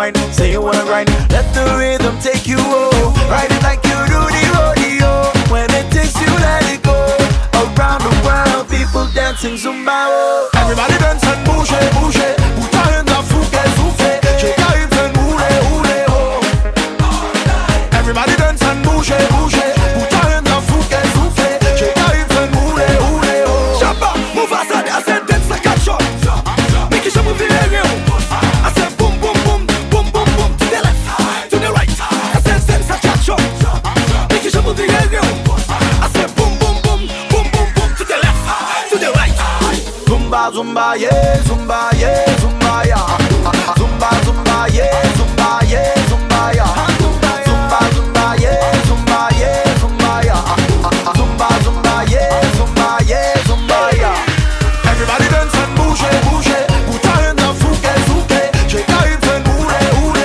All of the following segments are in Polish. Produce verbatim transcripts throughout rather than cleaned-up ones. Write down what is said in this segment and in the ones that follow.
wine. Say you wanna grind, let the rhythm take you home. Ride it like you do the rodeo. When it takes you, let it go. Around the world, people dancing Zumba. Oh. Everybody dance and bouge, bouge. Put your hands up, souffle, souffle. Shake your hips and hule, hule, oh. Everybody dance and bouge, bouge. Put your hands up, souffle, souffle. Shake your hips and hule, hule, oh. Shabba, move aside, I said dance like a shot. Make it move in the room. I said boom, boom, boom, boom, boom, boom. To the left, to the right. I said dance like a shot. Make it move in the room. I said boom, boom, boom, boom, boom, boom. To the left, to the right. Zumba, zumba, yeah, zumba, yeah, zumba, yeah. Zumba, zumba, yeah, zumba, yeah, zumba, yeah. Zumba, zumba, yeah, zumba, yeah, zumba, yeah. Zumba, zumba, yeah, zumba, yeah, zumba, yeah. Everybody dance and bouge, bouge. Put your hands up, souffle, souffle. Shake your hips and hule, hule,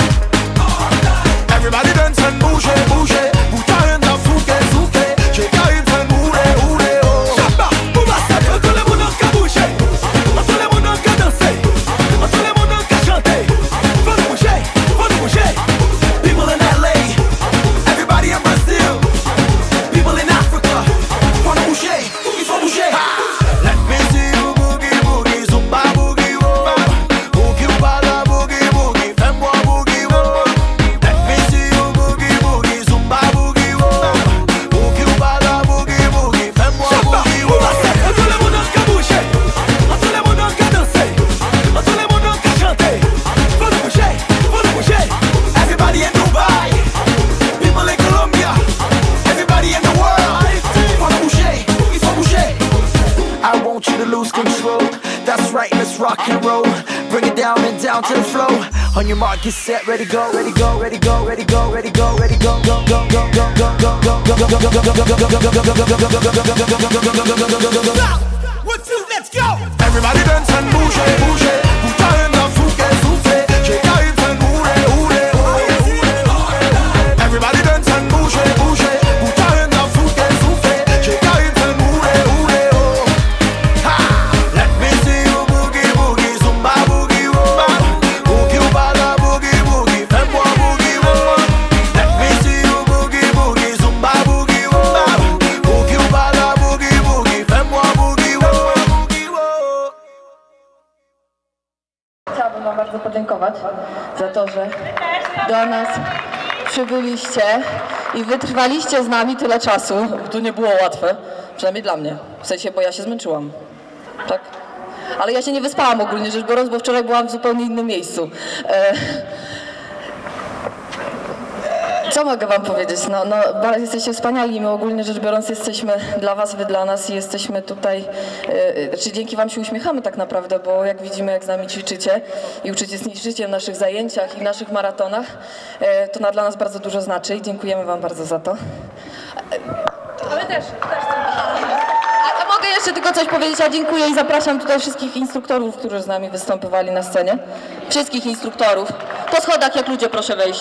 oh. Everybody dance and bouge, bouge. Put your hands up, souffle, souffle. Shake your hips and hule, hule, oh. Shabba, move aside, tout le monde qui bouge. Tout le monde qui danse. Tout le monde qui chante. Faut nous bouger, faut nous bouger. People in L A, everybody in Brazil, people in Africa. Faut nous bouger, il faut bouger. Let me see you boogie boogie, zumba boogie whoa. Boogie wala boogie boogie, fais-moi boogie whoa. Let me see you boogie boogie, zumba boogie whoa. Boogie wala boogie boogie, fais-moi boogie whoa. Tout le monde qui bouge, tout le monde qui danse, tout le monde qui chante. Faut nous bouger, faut nous bouger. Everybody in Dubai, people in Colombia, everybody in the world. Faut nous bouger, il faut bouger. I want you to lose control. That's right, let's rock and roll. Bring it down and down to the flow. On your mark, get set, ready, go, ready, go, ready, go, ready, go, ready, go, ready, go, go, go, go, go, go, go, go, go, go, go, go, one, two, let's go. Everybody dance and bouge, bouge. Put your hands up, souffle, souffle. Shake your hips and hule, hule, oh. Everybody dance and bouge, bouge. Put your hands up, souffle, souffle. Shake your hips and hule, hule, oh. Ha! Let me see you boogie boogie, zumba boogie whoa. Boogie wala boogie boogie, fais-moi boogie whoa. Let me see you boogie boogie, zumba boogie whoa. Boogie wala boogie boogie, fais-moi boogie whoa. Chciałabym wam bardzo podziękować za to, że do nas przybyliście i wytrwaliście z nami tyle czasu. To nie było łatwe, przynajmniej dla mnie. W sensie, bo ja się zmęczyłam. Tak? Ale ja się nie wyspałam ogólnie rzecz biorąc, bo wczoraj byłam w zupełnie innym miejscu. E... Co mogę wam powiedzieć? No, no, jesteście wspaniali, my ogólnie rzecz biorąc jesteśmy dla was, wy dla nas i jesteśmy tutaj, yy, czy dzięki wam się uśmiechamy tak naprawdę, bo jak widzimy, jak z nami ćwiczycie i uczestniczycie w naszych zajęciach i w naszych maratonach, yy, to na, dla nas bardzo dużo znaczy i dziękujemy wam bardzo za to. A my też, też a, a mogę jeszcze tylko coś powiedzieć? Ja dziękuję i zapraszam tutaj wszystkich instruktorów, którzy z nami występowali na scenie. Wszystkich instruktorów. Po schodach jak ludzie, proszę wejść.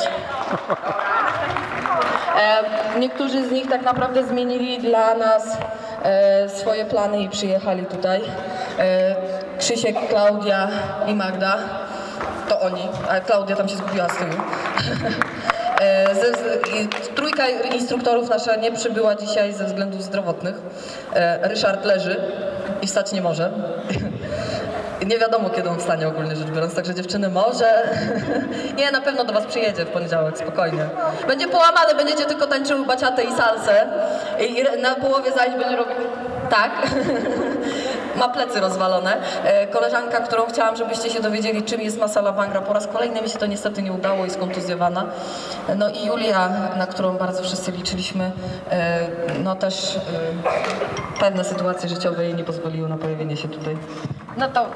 E, niektórzy z nich tak naprawdę zmienili dla nas e, swoje plany i przyjechali tutaj. E, Krzysiek, Klaudia i Magda, to oni, a Klaudia tam się zgubiła z tyłu. E, ze, z, i, trójka instruktorów nasza nie przybyła dzisiaj ze względów zdrowotnych. E, Ryszard leży i wstać nie może. Nie wiadomo, kiedy on wstanie ogólnie rzecz biorąc, także dziewczyny może... Nie, na pewno do was przyjedzie w poniedziałek, spokojnie. Będzie połamany, będziecie tylko tańczyły baciatę i salsę i na połowie zajść będzie robił... Tak. Ma plecy rozwalone. Koleżanka, którą chciałam, żebyście się dowiedzieli, czym jest Masala Vangra, po raz kolejny mi się to niestety nie udało, jest kontuzjowana. No i Julia, na którą bardzo wszyscy liczyliśmy, no też pewne sytuacje życiowe jej nie pozwoliły na pojawienie się tutaj. No to...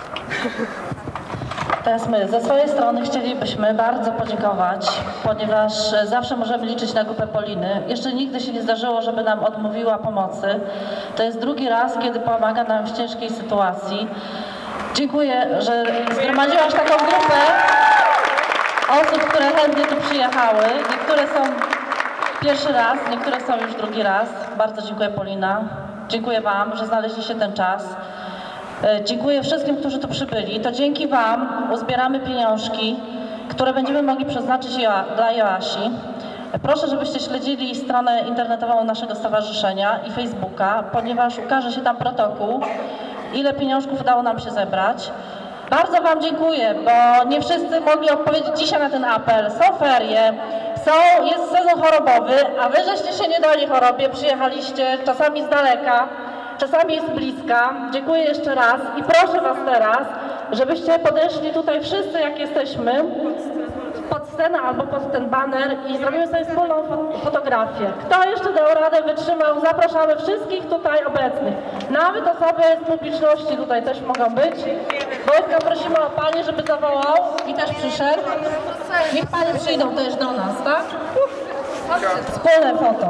Teraz my ze swojej strony chcielibyśmy bardzo podziękować, ponieważ zawsze możemy liczyć na grupę Poliny. Jeszcze nigdy się nie zdarzyło, żeby nam odmówiła pomocy. To jest drugi raz, kiedy pomaga nam w ciężkiej sytuacji. Dziękuję, że zgromadziłaś taką grupę osób, które chętnie tu przyjechały. Niektóre są pierwszy raz, niektóre są już drugi raz. Bardzo dziękuję, Polina. Dziękuję wam, że znaleźliście ten czas. Dziękuję wszystkim, którzy tu przybyli. To dzięki wam uzbieramy pieniążki które będziemy mogli przeznaczyć dla Joasi. Proszę, żebyście śledzili stronę internetową naszego stowarzyszenia i Facebooka, ponieważ ukaże się tam protokół, ile pieniążków udało nam się zebrać. Bardzo Wam dziękuję, bo nie wszyscy mogli odpowiedzieć dzisiaj na ten apel. Są ferie, są, jest sezon chorobowy, a Wy żeście się nie dali chorobie, przyjechaliście czasami z daleka, czasami z bliska. Dziękuję jeszcze raz i proszę Was teraz, żebyście podeszli tutaj wszyscy, jak jesteśmy, pod scenę albo pod ten baner i zrobimy sobie wspólną fotografię. Kto jeszcze dał radę, wytrzymał, zapraszamy wszystkich tutaj obecnych. Nawet osoby z publiczności tutaj też mogą być. Wojtka, prosimy o Panie, żeby zawołał i też przyszedł. Niech Panie przyjdą też do nas, tak? Wspólne foto.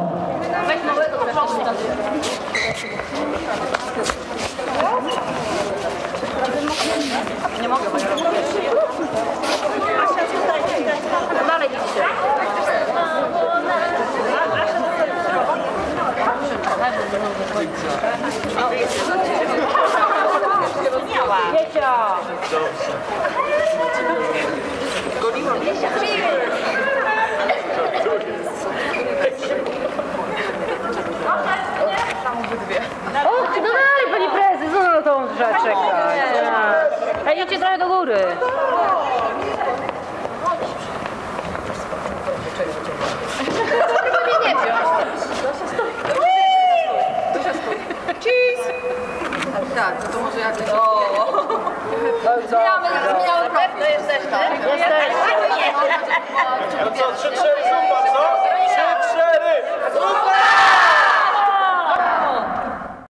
Nie mogę, bo ja robię. Asia, tutaj, tutaj. Dalej idźcie. Wiecia! Goliłam. Wiecia! O, no dalej, pani prezes, no na tą rzecz czekać. Ej, idźcie trochę do góry. Nie wziąć. Cheese! Tak, to może jakoś... Zmieniamy, zmieniamy profil. Jesteśmy? Jesteśmy. No co, trzy cztery zumba, co? trzy cztery zumba!